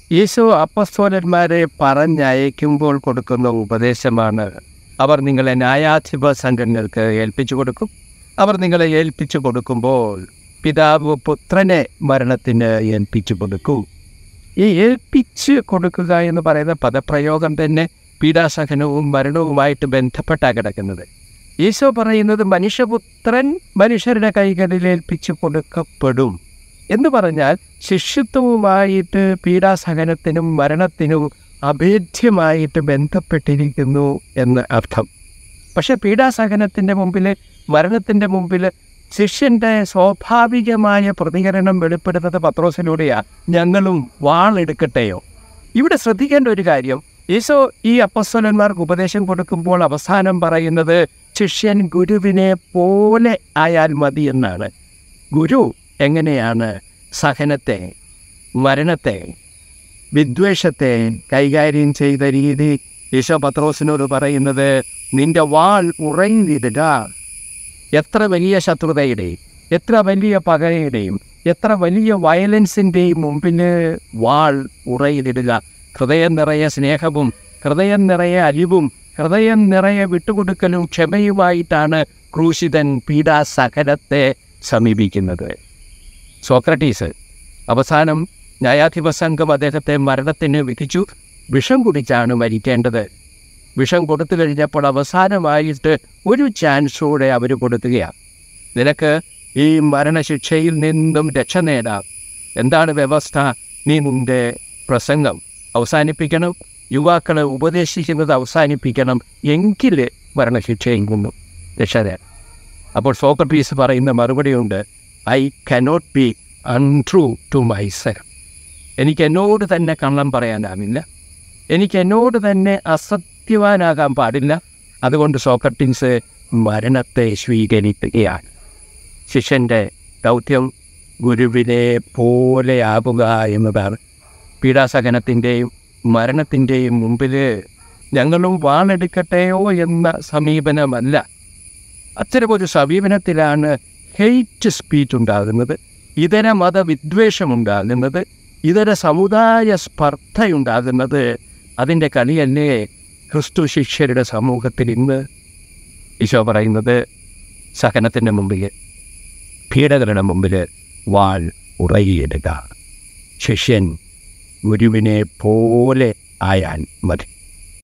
യേശു അപ്പസ്തോലന്മാരെ പറഞ്ഞയക്കുമ്പോൾ കൊടുക്കുന്ന ഉപദേശമാണ്, അവർ നിങ്ങളെ ന്യായാധിപ സംഘങ്ങൾക്ക് ഏൽപ്പിച്ചു കൊടുക്കും. അവർ നിങ്ങളെ ഏൽപ്പിച്ചു കൊടുക്കുമ്പോൾ പിതാവ് പുത്രനെ മരണത്തിന് ഏൽപ്പിച്ചു കൊടുക്കും. ഈ ഏൽപ്പിച്ച് കൊടുക്കുക എന്ന് പറയുന്ന പദപ്രയോഗം തന്നെ പീഡാസഹനവും മരണവുമായിട്ട് ബന്ധപ്പെട്ടാണ് കിടക്കുന്നത്. ഈശോ പറയുന്നത് മനുഷ്യപുത്രൻ മനുഷ്യരുടെ കൈകളിൽ ഏൽപ്പിച്ചു കൊടുക്കപ്പെടും എന്ന് പറഞ്ഞാൽ ശിഷ്യത്വവുമായിട്ട് പീഡാസഹനത്തിനും മരണത്തിനും അഭേദ്യമായിട്ട് ബന്ധപ്പെട്ടിരിക്കുന്നു എന്ന് അർത്ഥം. പക്ഷെ പീഡാസഹനത്തിൻ്റെ മുമ്പിൽ, മരണത്തിൻ്റെ മുമ്പിൽ ശിഷ്യൻ്റെ സ്വാഭാവികമായ പ്രതികരണം വെളിപ്പെടുന്നത് പത്രോസിലൂടെയാണ്. ഞങ്ങളും വാളെടുക്കട്ടെയോ? ഇവിടെ ശ്രദ്ധിക്കേണ്ട ഒരു കാര്യം, ഈശോ ഈ അപ്പസ്തോലന്മാർക്ക് ഉപദേശം കൊടുക്കുമ്പോൾ അവസാനം പറയുന്നത് ശിഷ്യൻ ഗുരുവിനെ പോലെ ആയാൽ മതി എന്നാണ്. ഗുരു എങ്ങനെയാണ് സഹനത്തെ, മരണത്തെ, വിദ്വേഷത്തെ കൈകാര്യം ചെയ്ത രീതി ഈശോ പത്രോസിനോട് പറയുന്നത്, നിന്റെ വാൾ ഉറങ്ങിയിടുക. എത്ര വലിയ ശത്രുതയുടെയും എത്ര വലിയ പകയുടെയും എത്ര വലിയ വയലൻസിൻ്റെയും മുമ്പിൽ വാൾ ഉറയിലിടുക. ഹൃദയം നിറയെ സ്നേഹവും ഹൃദയം നിറയെ അലിവും ഹൃദയം നിറയെ വിട്ടുകൊടുക്കലും ക്ഷമയുമായിട്ടാണ് ക്രൂശിതൻ പീഡാസഹനത്തെ സമീപിക്കുന്നത്. സോക്രട്ടീസ് അവസാനം ന്യായാധിപ സംഘം അദ്ദേഹത്തെ മരണത്തിന് വിധിച്ചു. വിഷം കുടിച്ചാണ് മരിക്കേണ്ടത്. വിഷം കൊടുത്തു കഴിഞ്ഞപ്പോൾ അവസാനമായിട്ട് ഒരു ചാൻസ് കൂടെ അവർ കൊടുക്കുകയാണ്. നിനക്ക് ഈ മരണശിക്ഷയിൽ നിന്നും രക്ഷ നേടാം. എന്താണ് വ്യവസ്ഥ? നീ നിൻ്റെ പ്രസംഗം അവസാനിപ്പിക്കണം, യുവാക്കളെ ഉപദേശിക്കുന്നത് അവസാനിപ്പിക്കണം, എങ്കിൽ മരണശിക്ഷയിൽ നിന്നും രക്ഷ നേടാം. അപ്പോൾ സോക്രട്ടീസ് പറയുന്ന മറുപടിയുണ്ട്, I cannot be untrue to myself. എനിക്ക് എന്നോട് തന്നെ കള്ളം പറയാനാവില്ല, എനിക്ക് എന്നോട് തന്നെ അസത്യവാനാകാൻ പാടില്ല. അതുകൊണ്ട് സോക്രട്ടീസ് മരണത്തെ സ്വീകരിക്കുകയാണ്. ശിഷ്യൻ്റെ ദൗത്യം ഗുരുവിനെ പോലെയാകുക എന്നതാണ്. പീഡാസഹനത്തിൻ്റെയും മരണത്തിൻ്റെയും മുമ്പിൽ ഞങ്ങളും വാളെടുക്കട്ടെയോ എന്ന സമീപനമല്ല. അത്തരമൊരു സമീപനത്തിലാണ് ഹെയ്റ്റ് സ്പീച്ച് ഉണ്ടാകുന്നത്, ഇതര മതവിദ്വേഷമുണ്ടാകുന്നത്, ഇതര സമുദായ സ്പർദ്ധയുണ്ടാകുന്നത്. അതിൻ്റെ കളിയല്ലേ ക്രിസ്തു ശിഷ്യരുടെ സമൂഹത്തിൽ ഇന്ന്? ഈശോ പറയുന്നത് സഹനത്തിൻ്റെ മുമ്പിൽ, പീഡകളുടെ മുമ്പിൽ വാൾ ഉറയിടുക. ശിഷ്യൻ ഗുരുവിനെ പോലെ ആയാൽ മതി.